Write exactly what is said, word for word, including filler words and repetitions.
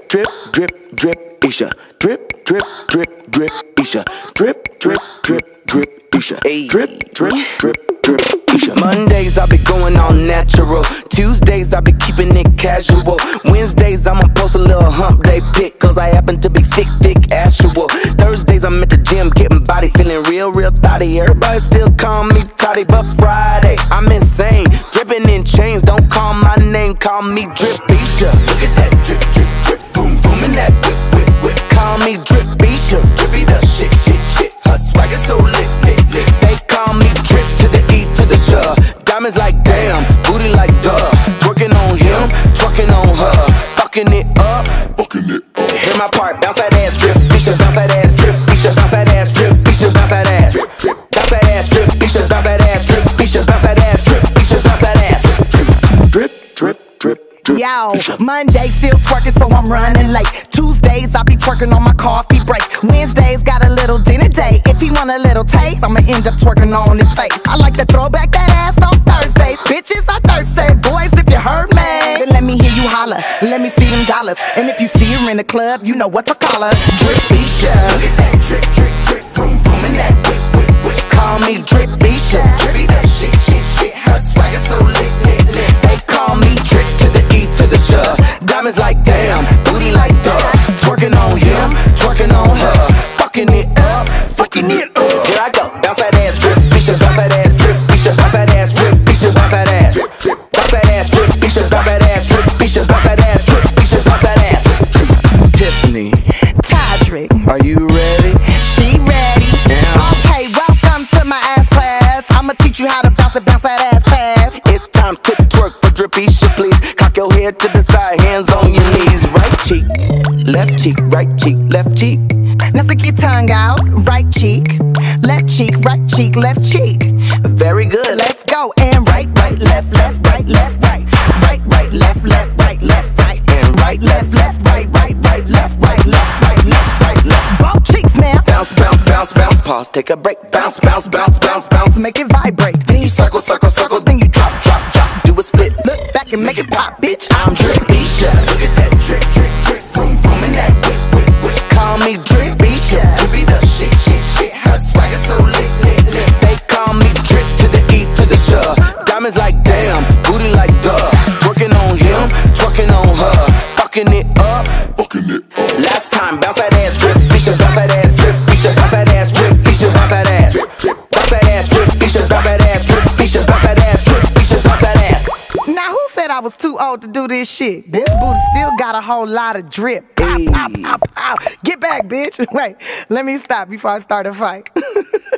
drip, drip, drip, Isha. Drip, drip, drip, drip, Isha. Drip, drip, drip, drip, Isha. Drip, drip, drip, drip, Isha. Mondays I be going all natural. Tuesdays I be keeping it casual. Wednesdays I'ma post a little hump day pic, cause I happen to be thick, thick, actual. Thursdays I'm at the gym getting body, feeling real, real thotty. Everybody still call me Toddy, but Friday I'm insane, dripping in chains. Don't call my name, call me Drip Isha. Look at that drip, drip, drip, boom, boom, and that whip, whip, whip. Call me Drip Isha. Drippy the shit, shit, shit. Her swag is so lit, lit, lit. They call me Drip to the E to the sh. Diamonds like damn, booty like duh. Twerking on him, twerking on her. Fucking it up, fucking it up. Hear my part, bounce that ass, Drip Isha. Bounce that ass, Drip Isha. Bounce that ass, Drip Isha. Bounce that ass, drip, drip. Bounce that ass, Drip Isha. Bounce that ass, Drip Isha. Bounce that ass, Drip Isha. Bounce that ass, drip, drip, drip, drip. Yo, Monday still twerking, so I'm running late. Tuesdays I be twerking on my coffee break. Wednesdays got a little dinner date. If he want a little taste, I'ma end up twerking on his face. I like to throw back that ass on Thursdays. Bitches are thirsty, boys, if you heard me, then let me hear you holler. Let me see them dollars. And if you see her in the club, you know what to call her. Drip Isha. Look at that drip, drip, drip, boom, boom, and that whip, whip, whip. Call me Drip Isha. Drippy the shit, shit, shit. Her swag is so lit, lit, lit. They call me Drip to the E to the sh. Diamonds like damn, booty like duh. Twerking on him, twerking on her. Fucking it up, fucking it up. Here I go, bounce that ass, Drip Isha. Bounce that ass, Drip Isha. Bounce that ass, Drip Isha. Bounce that ass, drip, drip. Bounce that ass, Drip Isha. Bounce that ass, Drip Isha. Bounce that ass, Drip Isha. Bounce that ass, drip, drip. Tiffany, Todrick, are you ready? she ready. Yeah. Okay, welcome to my ass class. I'ma teach you how to bounce it, bounce that ass fast. It's time to twerk for Drip Isha, please. Cock your head to the side, hands on your knees. Right cheek, left cheek, right cheek, left cheek. Now stick your tongue out, right cheek, left cheek, right cheek, left cheek. Very good. Let's go. And right, right, left, left, right, left, right. Right, right, left, left, right, left, right. And right, left, left, right, right, right, left, right, left, right, left, right, left. Both cheeks now. Bounce, bounce, bounce, bounce. Pause, take a break. Bounce, bounce, bounce, bounce, bounce. Make it vibrate. Then you circle, circle, circle. Then you drop, drop, drop. Do a split. Look back and make it pop, bitch. I'm Drip Isha. Look at that drip, drip, drip. Vroom, vroom, and that whip, whip, whip. Call me Drip Isha. Drippy the shit, shit, shit. Her swag is so lit, lit, lit. They call me Drip to the E to the sh. Diamonds like damn, booty like duh. Twerking on him, twerking on her. Fucking it up, fucking it up. Last time, bounce that ass, Drip Isha. Bounce that ass, Drip Isha. Bounce that ass, Drip Isha. Bounce that ass, drip, drip. Bounce that ass, Drip Isha. Bounce that ass, Drip Isha. Bounce that ass, Drip Isha. Bounce that ass. Now who said I was too old to do this shit? This booty still got a whole lot of drip. Pop, pop, pop, pop. Get back, bitch. Wait, let me stop before I start a fight.